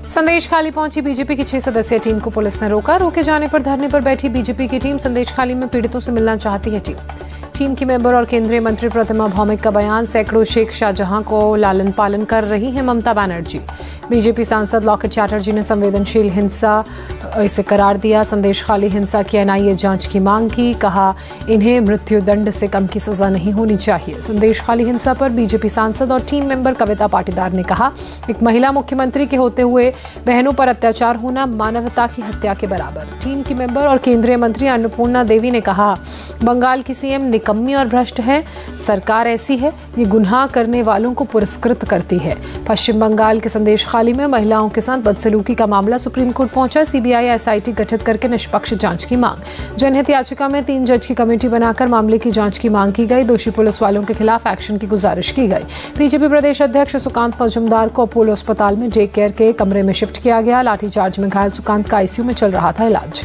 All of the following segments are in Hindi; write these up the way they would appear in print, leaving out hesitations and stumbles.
संदेशखाली पहुंची बीजेपी की 6 सदस्यीय टीम को पुलिस ने रोका। रोके जाने पर धरने पर बैठी बीजेपी की टीम संदेशखाली में पीड़ितों से मिलना चाहती है। टीम की मेंबर और केंद्रीय मंत्री प्रतिमा भौमिक का बयान, सैकड़ों शेख शाहजहां को लालन पालन कर रही हैं ममता बनर्जी। बीजेपी सांसद लॉकेट चैटर्जी ने संवेदनशील हिंसा इसे करार दिया। संदेशखाली हिंसा की एनआईए जांच की मांग की। कहा, इन्हें मृत्युदंड से कम की सजा नहीं होनी चाहिए। संदेशखाली हिंसा पर बीजेपी सांसद और टीम मेंबर कविता पाटीदार ने कहा, एक महिला मुख्यमंत्री के होते हुए बहनों पर अत्याचार होना मानवता की हत्या के बराबर। टीम की मेंबर और केंद्रीय मंत्री अन्नपूर्णा देवी ने कहा, बंगाल की सीएम निकम्मी और भ्रष्ट है। सरकार ऐसी है, ये गुनाह करने वालों को पुरस्कृत करती है। पश्चिम बंगाल के संदेशखाली में महिलाओं के साथ बदसलूकी का मामला सुप्रीम कोर्ट पहुंचा। सीबीआई एसआईटी गठित करके निष्पक्ष जांच की मांग। जनहित याचिका में 3 जज की कमेटी बनाकर मामले की जांच की मांग की गई। दोषी पुलिस वालों के खिलाफ एक्शन की गुजारिश की गई। बीजेपी प्रदेश अध्यक्ष सुकांत मजूमदार को अपोलो अस्पताल में डे केयर के कमरे में शिफ्ट किया गया। लाठीचार्ज में घायल सुकांत का आईसीयू में चल रहा था इलाज।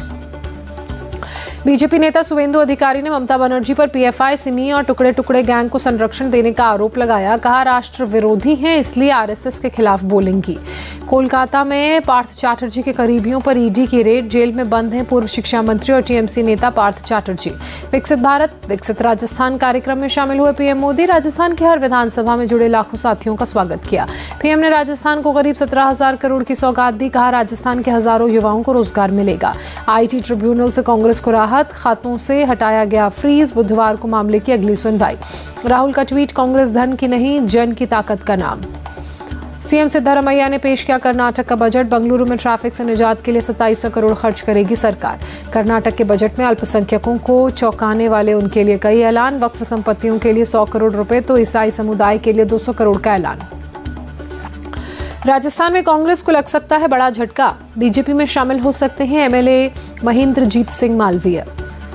बीजेपी नेता सुवेंदु अधिकारी ने ममता बनर्जी पर पीएफआई, सिमी और टुकड़े टुकड़े गैंग को संरक्षण देने का आरोप लगाया। कहा, राष्ट्र विरोधी हैं, इसलिए आरएसएस के खिलाफ बोलेंगी। कोलकाता में पार्थ चैटर्जी के करीबियों पर ईडी की रेड। जेल में बंद हैं पूर्व शिक्षा मंत्री और टीएमसी नेता पार्थ चैटर्जी। विकसित भारत विकसित राजस्थान कार्यक्रम में शामिल हुए पीएम मोदी। राजस्थान की हर विधानसभा में जुड़े लाखों साथियों का स्वागत किया। पीएम ने राजस्थान को करीब 17,000 करोड़ की सौगात दी। कहा, राजस्थान के हजारों युवाओं को रोजगार मिलेगा। आईटी ट्रिब्यूनल से कांग्रेस को राहत। खातों से हटाया गया फ्रीज। बुधवार को मामले की अगली सुनवाई। राहुल का ट्वीट, कांग्रेस धन की नहीं जन की ताकत का नाम। सीएम सिद्धरामैया ने पेश किया कर्नाटक का बजट। बंगलुरु में ट्रैफिक से निजात के लिए 2700 करोड़ खर्च करेगी सरकार। कर्नाटक के बजट में अल्पसंख्यकों को चौंकाने वाले उनके लिए कई ऐलान। वक्फ संपत्तियों के लिए 100 करोड़ रुपए तो ईसाई समुदाय के लिए 200 करोड़ का ऐलान। राजस्थान में कांग्रेस को लग सकता है बड़ा झटका। बीजेपी में शामिल हो सकते हैं एमएलए महेंद्रजीत सिंह मालवीय।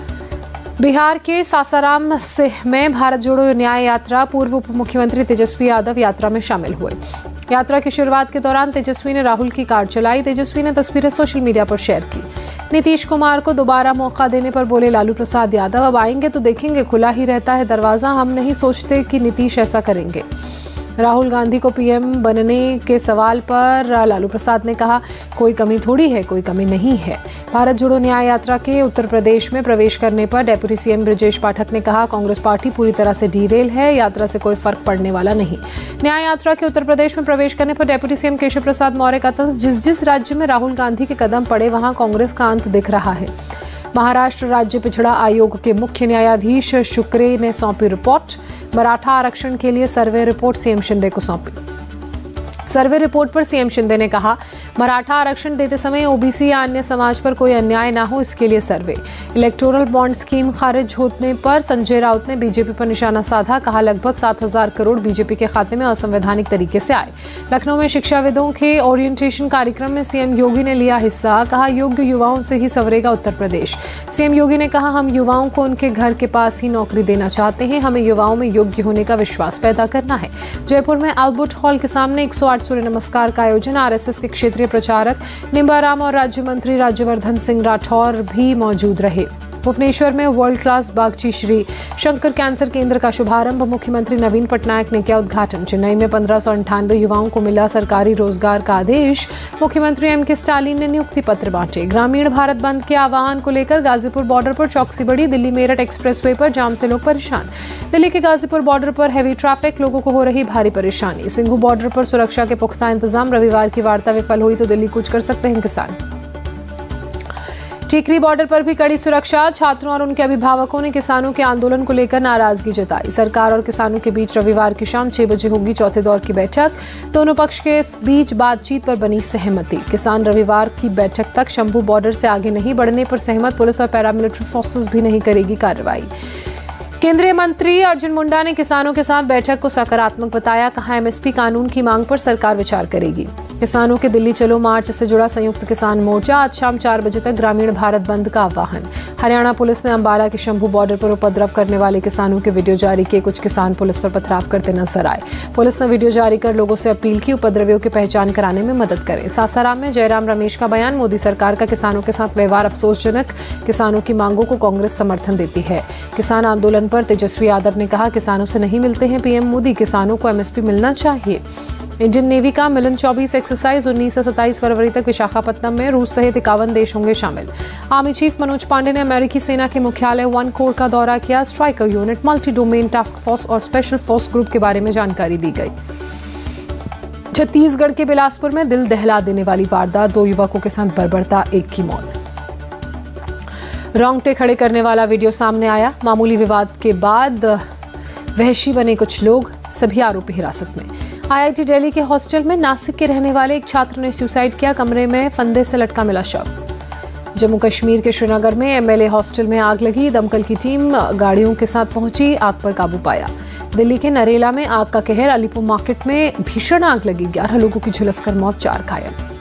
बिहार के सासाराम में भारत जोड़ो न्याय यात्रा। पूर्व उप मुख्यमंत्री तेजस्वी यादव यात्रा में शामिल हुए। यात्रा की शुरुआत के दौरान तेजस्वी ने राहुल की कार चलाई। तेजस्वी ने तस्वीरें सोशल मीडिया पर शेयर की। नीतीश कुमार को दोबारा मौका देने पर बोले लालू प्रसाद यादव, अब आएंगे तो देखेंगे, खुला ही रहता है दरवाजा, हम नहीं सोचते कि नीतीश ऐसा करेंगे। राहुल गांधी को पीएम बनने के सवाल पर लालू प्रसाद ने कहा, कोई कमी थोड़ी है, कोई कमी नहीं है। भारत जोड़ो न्याय यात्रा के उत्तर प्रदेश में प्रवेश करने पर डेप्यूटी सीएम ब्रजेश पाठक ने कहा, कांग्रेस पार्टी पूरी तरह से डीरेल है, यात्रा से कोई फर्क पड़ने वाला नहीं। न्याय यात्रा के उत्तर प्रदेश में प्रवेश करने पर डेप्यूटी सीएम केशव प्रसाद मौर्य का तंज, जिस राज्य में राहुल गांधी के कदम पड़े वहां कांग्रेस का अंत दिख रहा है। महाराष्ट्र राज्य पिछड़ा आयोग के मुख्य न्यायाधीश शुक्रे ने सौंपी रिपोर्ट। मराठा आरक्षण के लिए सर्वे रिपोर्ट सीएम शिंदे को सौंपी। सर्वे रिपोर्ट पर सीएम शिंदे ने कहा, मराठा आरक्षण देते समय ओबीसी या अन्य समाज पर कोई अन्याय ना हो, इसके लिए सर्वे। इलेक्टोरल बॉन्ड स्कीम खारिज होने पर संजय राउत ने बीजेपी पर निशाना साधा। कहा, लगभग 7,000 करोड़ बीजेपी के खाते में असंवैधानिक तरीके से आए। लखनऊ में शिक्षाविदों के ओरिएंटेशन कार्यक्रम में सीएम योगी ने लिया हिस्सा। कहा, योग्य युवाओं से ही संवरेगा उत्तर प्रदेश। सीएम योगी ने कहा, हम युवाओं को उनके घर के पास ही नौकरी देना चाहते हैं, हमें युवाओं में योग्य होने का विश्वास पैदा करना है। जयपुर में अल्बर्ट हॉल के सामने 108 सूर्य नमस्कार का आयोजन। आरएसएस के क्षेत्रीय प्रचारक निम्बाराम और राज्य मंत्री राज्यवर्धन सिंह राठौर भी मौजूद रहे। भुवनेश्वर में world class Bagchi Shri Shankar cancer केंद्र का शुभारंभ मुख्यमंत्री नवीन पटनायक ने किया उद्घाटन। चेन्नई में 1598 युवाओं को मिला सरकारी रोजगार का आदेश। मुख्यमंत्री एमके स्टालिन ने नियुक्ति पत्र बांटे। ग्रामीण भारत बंद के आह्वान को लेकर गाजीपुर बॉर्डर पर चौकसी बढ़ी। दिल्ली मेरठ एक्सप्रेसवे पर जाम से लोग परेशान। दिल्ली के गाजीपुर बॉर्डर पर हैवी ट्रैफिक, लोगों को हो रही भारी परेशानी। सिंघू बॉर्डर पर सुरक्षा के पुख्ता इंतजाम। रविवार की वार्ता विफल हुई तो दिल्ली कूच कर सकते हैं किसान। टिकरी बॉर्डर पर भी कड़ी सुरक्षा। छात्रों और उनके अभिभावकों ने किसानों के आंदोलन को लेकर नाराजगी जताई। सरकार और किसानों के बीच रविवार की शाम 6 बजे होगी चौथे दौर की बैठक। दोनों पक्ष के बीच बातचीत पर बनी सहमति। किसान रविवार की बैठक तक शंभू बॉर्डर से आगे नहीं बढ़ने पर सहमत। पुलिस और पैरामिलिट्री फोर्सेस भी नहीं करेगी कार्रवाई। केंद्रीय मंत्री अर्जुन मुंडा ने किसानों के साथ बैठक को सकारात्मक बताया। कहा, एमएसपी कानून की मांग पर सरकार विचार करेगी। किसानों के दिल्ली चलो मार्च से जुड़ा संयुक्त किसान मोर्चा। आज शाम 4 बजे तक ग्रामीण भारत बंद का आह्वान। हरियाणा पुलिस ने अंबाला के शंभू बॉर्डर पर उपद्रव करने वाले किसानों के वीडियो जारी किए। कुछ किसान पुलिस पर पथराव करते नजर आए। पुलिस ने वीडियो जारी कर लोगों से अपील की उपद्रवियों की पहचान कराने में मदद करें। सासाराम में जयराम रमेश का बयान, मोदी सरकार का किसानों के साथ व्यवहार अफसोसजनक। किसानों की मांगों को कांग्रेस समर्थन देती है। किसान आंदोलन पर तेजस्वी यादव ने कहा, किसानों से नहीं मिलते हैं पीएम मोदी, किसानों को एमएसपी मिलना चाहिए। इंडियन नेवी का मिलन 24 एक्सरसाइज 19 से 27 फरवरी तक विशाखापत्तनम में रूस सहित 51 देश होंगे शामिल। आर्मी चीफ मनोज पांडे ने अमेरिकी सेना के मुख्यालय 1 कोर का दौरा किया। Striker unit, multi domain task force और स्पेशल फोर्स ग्रुप के बारे में जानकारी दी गई। छत्तीसगढ़ के बिलासपुर में दिल दहला देने वाली वारदात, 2 युवकों के साथ बर्बरता, 1 की मौत। रोंगटे खड़े करने वाला वीडियो सामने आया। मामूली विवाद के बाद वहशी बने कुछ लोग, सभी आरोपी हिरासत में। आईआईटी दिल्ली के हॉस्टल में नासिक के रहने वाले एक छात्र ने सुसाइड किया। कमरे में फंदे से लटका मिला शव। जम्मू कश्मीर के श्रीनगर में एमएलए हॉस्टल में आग लगी। दमकल की टीम गाड़ियों के साथ पहुंची, आग पर काबू पाया। दिल्ली के नरेला में आग का कहर, अलीपुर मार्केट में भीषण आग लगी, 11 लोगों की झुलसकर मौत, 4 घायल।